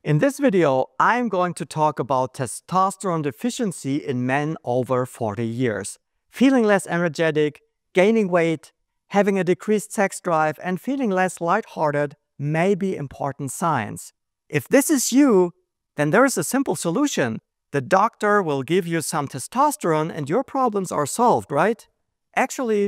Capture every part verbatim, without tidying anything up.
In this video, I'm going to talk about testosterone deficiency in men over forty years. Feeling less energetic, gaining weight, having a decreased sex drive, and feeling less lighthearted may be important signs. If this is you, then there is a simple solution. The doctor will give you some testosterone and your problems are solved, right? Actually,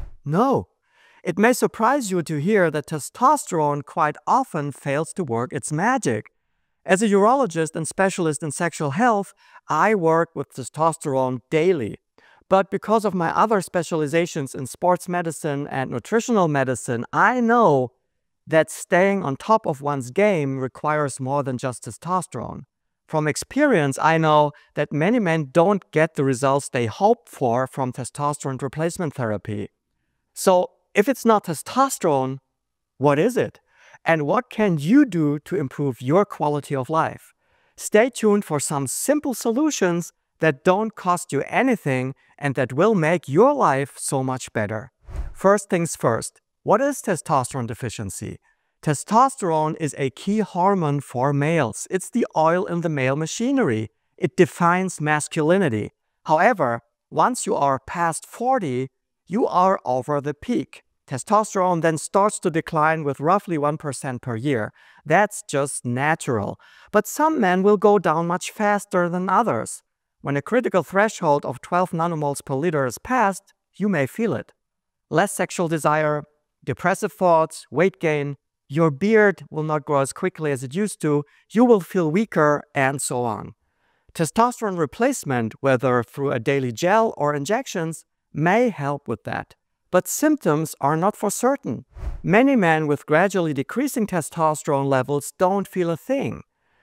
no. It may surprise you to hear that testosterone quite often fails to work its magic. As a urologist and specialist in sexual health, I work with testosterone daily. But because of my other specializations in sports medicine and nutritional medicine, I know that staying on top of one's game requires more than just testosterone. From experience, I know that many men don't get the results they hope for from testosterone replacement therapy. So, if it's not testosterone, what is it? And what can you do to improve your quality of life? Stay tuned for some simple solutions that don't cost you anything and that will make your life so much better. First things first, what is testosterone deficiency? Testosterone is a key hormone for males. It's the oil in the male machinery. It defines masculinity. However, once you are past forty, you are over the peak. Testosterone then starts to decline with roughly one percent per year. That's just natural. But some men will go down much faster than others. When a critical threshold of twelve nanomoles per liter is passed, you may feel it. Less sexual desire, depressive thoughts, weight gain, your beard will not grow as quickly as it used to, you will feel weaker, and so on. Testosterone replacement, whether through a daily gel or injections, may help with that. But symptoms are not for certain. Many men with gradually decreasing testosterone levels don't feel a thing.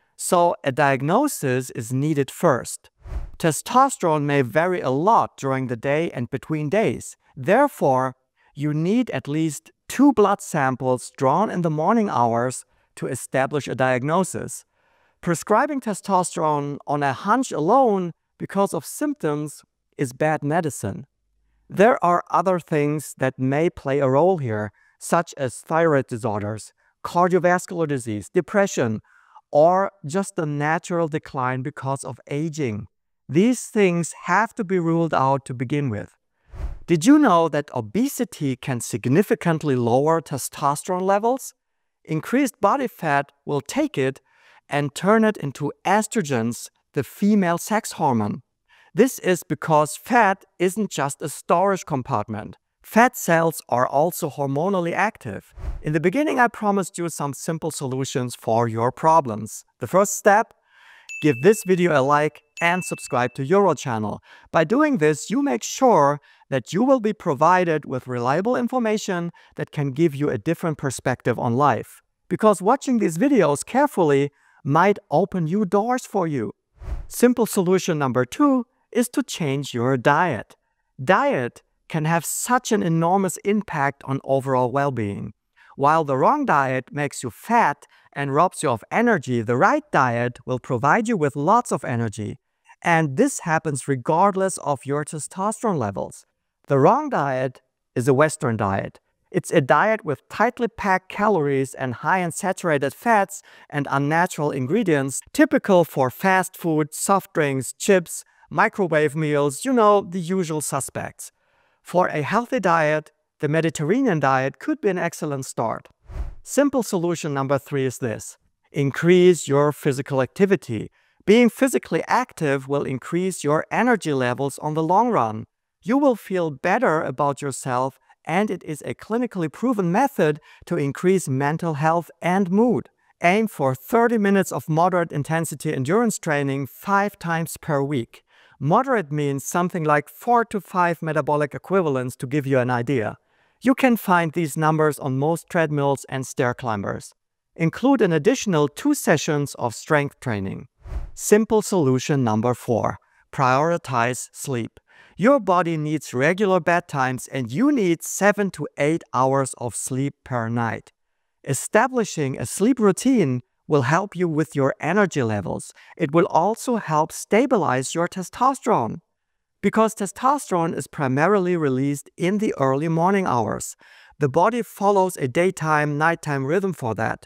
So a diagnosis is needed first. Testosterone may vary a lot during the day and between days. Therefore, you need at least two blood samples drawn in the morning hours to establish a diagnosis. Prescribing testosterone on a hunch alone because of symptoms is bad medicine. There are other things that may play a role here, such as thyroid disorders, cardiovascular disease, depression, or just a natural decline because of aging. These things have to be ruled out to begin with. Did you know that obesity can significantly lower testosterone levels? Increased body fat will take it and turn it into estrogens, the female sex hormone. This is because fat isn't just a storage compartment. Fat cells are also hormonally active. In the beginning, I promised you some simple solutions for your problems. The first step, give this video a like and subscribe to UroChannel. By doing this, you make sure that you will be provided with reliable information that can give you a different perspective on life. Because watching these videos carefully might open new doors for you. Simple solution number two is to change your diet. Diet can have such an enormous impact on overall well-being. While the wrong diet makes you fat and robs you of energy, the right diet will provide you with lots of energy. And this happens regardless of your testosterone levels. The wrong diet is a Western diet. It's a diet with tightly packed calories and high in saturated fats and unnatural ingredients, typical for fast food, soft drinks, chips, microwave meals, you know, the usual suspects. For a healthy diet, the Mediterranean diet could be an excellent start. Simple solution number three is this. Increase your physical activity. Being physically active will increase your energy levels on the long run. You will feel better about yourself, and it is a clinically proven method to increase mental health and mood. Aim for thirty minutes of moderate intensity endurance training five times per week. Moderate means something like four to five metabolic equivalents to give you an idea. You can find these numbers on most treadmills and stair climbers. Include an additional two sessions of strength training. Simple solution number four. Prioritize sleep. Your body needs regular bedtimes and you need seven to eight hours of sleep per night. Establishing a sleep routine will help you with your energy levels. It will also help stabilize your testosterone. Because testosterone is primarily released in the early morning hours. The body follows a daytime-nighttime rhythm for that.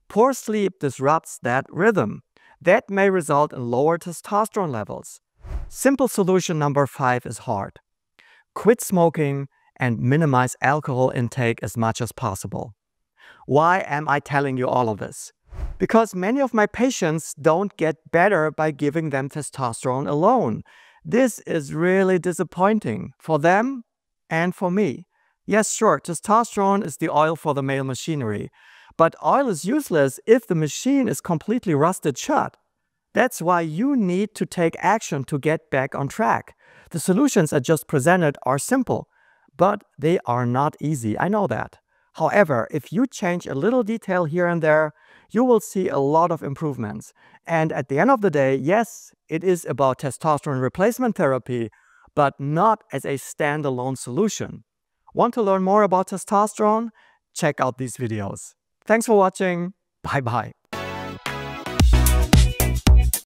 Poor sleep disrupts that rhythm. That may result in lower testosterone levels. Simple solution number five is hard. Quit smoking and minimize alcohol intake as much as possible. Why am I telling you all of this? Because many of my patients don't get better by giving them testosterone alone. This is really disappointing for them and for me. Yes, sure, testosterone is the oil for the male machinery, but oil is useless if the machine is completely rusted shut. That's why you need to take action to get back on track. The solutions I just presented are simple, but they are not easy, I know that. However, if you change a little detail here and there, you will see a lot of improvements. And at the end of the day, yes, it is about testosterone replacement therapy, but not as a standalone solution. Want to learn more about testosterone? Check out these videos. Thanks for watching. Bye-bye.